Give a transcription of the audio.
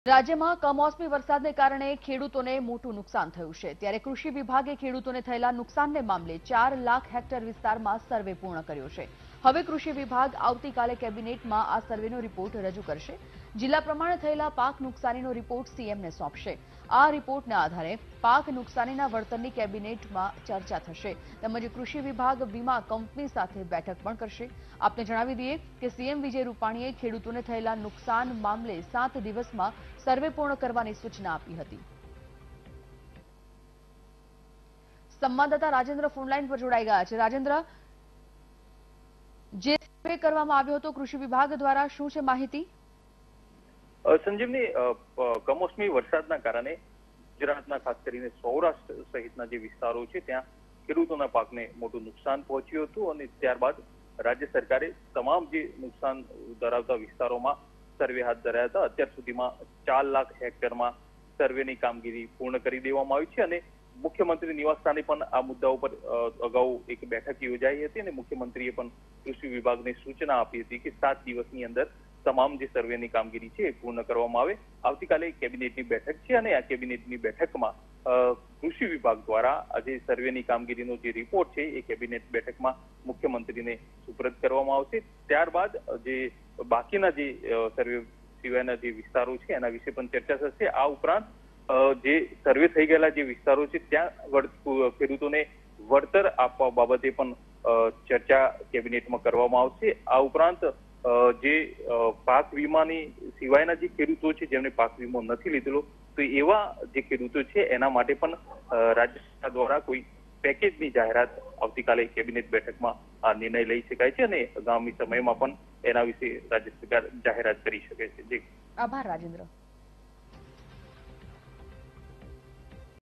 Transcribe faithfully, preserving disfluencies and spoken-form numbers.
રાજ્યમાં કમોસમી વરસાદને કારણે ખેડૂતોને મોટું નુકસાન થયું છે ત્યારે કૃષિ વિભાગે ખેડૂતોને થયેલા નુકસાનને મામલે ચાર લાખ હેક્ટર વિસ્તારમાં સર્વે પૂર્ણ કર્યો છે। હવે કૃષિ વિભાગ આવતીકાલે કેબિનેટમાં આ સર્વેનો રિપોર્ટ રજૂ કરશે। જિલ્લા પ્રમાણે થયેલા પાક નુકસાનીનો રિપોર્ટ સીએમને સોંપશે। આ રિપોર્ટના આધારે પાક નુકસાનીના વળતરની કેબિનેટમાં ચર્ચા થશે તેમજ કૃષિ વિભાગ વીમા કંપની સાથે બેઠક પણ કરશે। આપને જણાવી દઈએ કે સીએમ વિજય રૂપાણીએ ખેડૂતોને થયેલા નુકસાન મામલે સાત દિવસમાં સર્વે પૂર્ણ કરવાની સૂચના આપી હતી। સંવાદદાતા રાજેન્દ્ર ફોનલાઈન પર જોડાઈ ગયા છે। રાજેન્દ્ર, જે સર્વે કરવામાં આવ્યો હતો કૃષિ વિભાગ દ્વારા, શું છે માહિતી? સંજીવની, કમોસમી વરસાદના કારણે ગુજરાતના ખાસ કરીને સૌરાષ્ટ્ર સહિતના જે વિસ્તારો છે ત્યાં ખેડૂતોના પાકને મોટું નુકસાન પહોંચ્યું હતું અને ત્યારબાદ રાજ્ય સરકારે તમામ જે નુકસાન ધરાવતા વિસ્તારોમાં સર્વે હાથ ધર્યા હતા। અત્યાર સુધીમાં ચાર લાખ હેક્ટરમાં સર્વેની કામગીરી પૂર્ણ કરી દેવામાં આવી છે અને મુખ્યમંત્રી નિવાસસ્થાને પણ આ મુદ્દા ઉપર અગાઉ એક બેઠક યોજાઈ હતી અને મુખ્યમંત્રીએ પણ કૃષિ વિભાગને સૂચના આપી હતી કે સાત દિવસની અંદર તમામ જે સર્વેની કામગીરી છે એ પૂર્ણ કરવામાં આવે। આવતીકાલે કેબિનેટની બેઠક છે અને આ કેબિનેટની બેઠકમાં કૃષિ વિભાગ દ્વારા આજે સર્વેની કામગીરીનો જે રિપોર્ટ છે એ કેબિનેટ બેઠકમાં મુખ્યમંત્રીને સુપરત કરવામાં આવશે। ત્યારબાદ જે બાકીના જે સર્વે સિવાયના જે વિસ્તારો છે એના વિશે પણ ચર્ચા થશે। આ ઉપરાંત જે સર્વે થઈ ગયેલા જે વિસ્તારો છે ત્યાં ખેડૂતોને વળતર આપવા બાબતે પણ ચર્ચા કેબિનેટમાં કરવામાં આવશે। આ ઉપરાંત જે પાક વીમાની સિવાયના જે ખેડૂતો છે જેમને પાક વીમો નથી લીધેલો તો એવા જે ખેડૂતો છે એના માટે પણ રાજ્ય સરકાર દ્વારા કોઈ પેકેજની જાહેરાત આવતીકાલે કેબિનેટ બેઠકમાં આ નિર્ણય લઈ શકાય છે અને આગામી સમયમાં પણ એના વિશે રાજ્ય સરકાર જાહેરાત કરી શકે છે। જી, આભાર રાજેન્દ્ર।